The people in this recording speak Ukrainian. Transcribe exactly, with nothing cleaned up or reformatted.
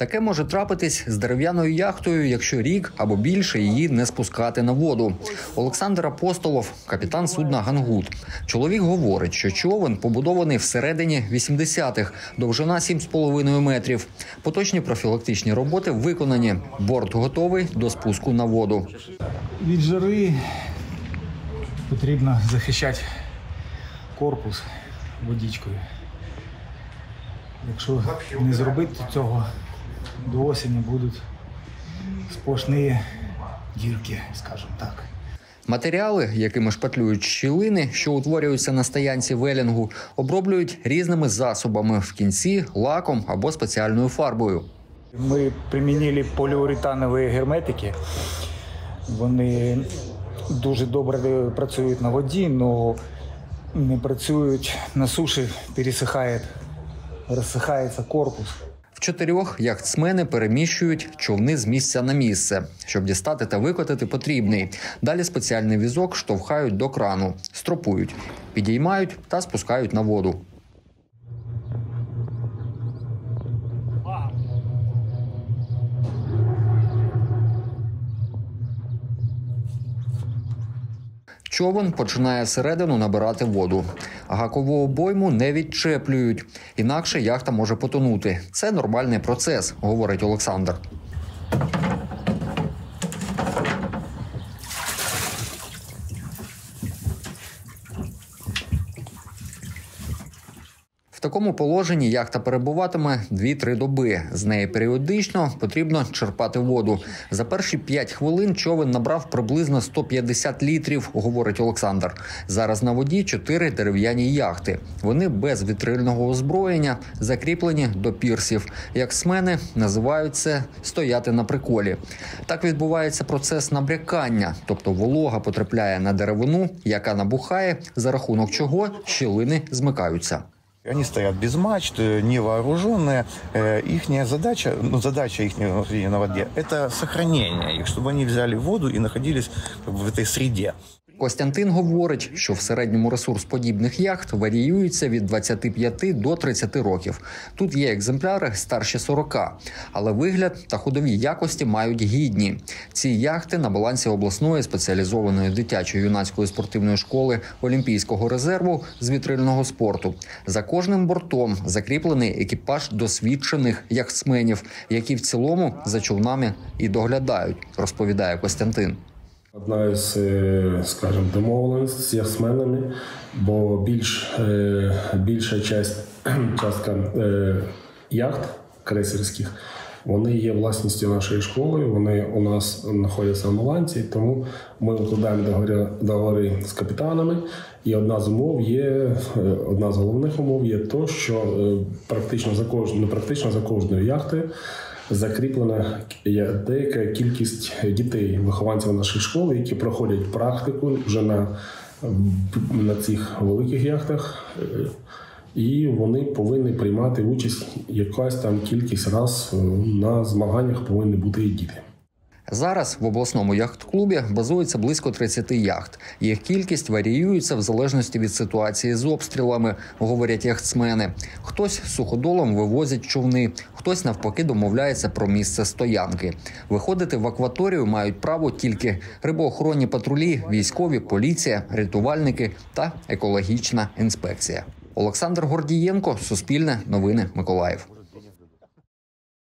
Таке може трапитись з дерев'яною яхтою, якщо рік або більше її не спускати на воду. Олександр Апостолов – капітан судна «Гангут». Чоловік говорить, що човен побудований всередині вісімдесятих, довжина сім з половиною метрів. Поточні профілактичні роботи виконані. Борт готовий до спуску на воду. Від жари потрібно захищати корпус водичкою. Якщо не зробити цього, до осені будуть сплошні дірки, скажімо так. Матеріали, якими шпатлюють щілини, що утворюються на стоянці велінгу, оброблюють різними засобами, в кінці лаком або спеціальною фарбою. Ми примінили поліуретанові герметики. Вони дуже добре працюють на воді, але не працюють на суші, пересихає, розсихається корпус. В чотирьох яхтсмени переміщують човни з місця на місце. Щоб дістати та викотити потрібний. Далі спеціальний візок штовхають до крану, стропують, підіймають та спускають на воду. Човен починає всередину набирати воду. Гакову обойму не відчеплюють, інакше яхта може потонути. Це нормальний процес, говорить Олександр. В такому положенні яхта перебуватиме дві-три доби. З неї періодично потрібно черпати воду. За перші п'ять хвилин човен набрав приблизно сто п'ятдесят літрів, говорить Олександр. Зараз на воді чотири дерев'яні яхти. Вони без вітрильного озброєння, закріплені до пірсів. Яхтсмени називають це «стояти на приколі». Так відбувається процес набрякання, тобто волога потрапляє на деревину, яка набухає, за рахунок чого щілини змикаються. Они стоят без мачт, невооруженные. Их задача, ну, задача их на воде – это сохранение их, чтобы они взяли воду и находились в этой среде. Костянтин говорить, що в середньому ресурс подібних яхт варіюється від двадцяти п'яти до тридцяти років. Тут є екземпляри старші сорока, але вигляд та ходові якості мають гідні. Ці яхти на балансі обласної спеціалізованої дитячої юнацької спортивної школи Олімпійського резерву з вітрильного спорту. За кожним бортом закріплений екіпаж досвідчених яхтсменів, які в цілому за човнами і доглядають, розповідає Костянтин. Одна із, скажімо, домовленостей з яхтсменами, бо більш, більша частка яхт крейсерських, вони є власністю нашої школи, вони у нас знаходяться в балансі, тому ми укладаємо договори, договори з капітанами. І одна з умов є, одна з головних умов є то, що практично за кожною, практично за кожною яхтою закріплена деяка кількість дітей, вихованців нашої школи, які проходять практику вже на, на цих великих яхтах, і вони повинні приймати участь, якась там кількість раз на змаганнях повинні бути і діти. Зараз в обласному яхт-клубі базується близько тридцяти яхт. Їх кількість варіюється в залежності від ситуації з обстрілами, говорять яхтсмени. Хтось суходолом вивозить човни, хтось навпаки домовляється про місце стоянки. Виходити в акваторію мають право тільки рибоохоронні патрулі, військові, поліція, рятувальники та екологічна інспекція. Олександр Гордієнко, Суспільне, Новини, Миколаїв.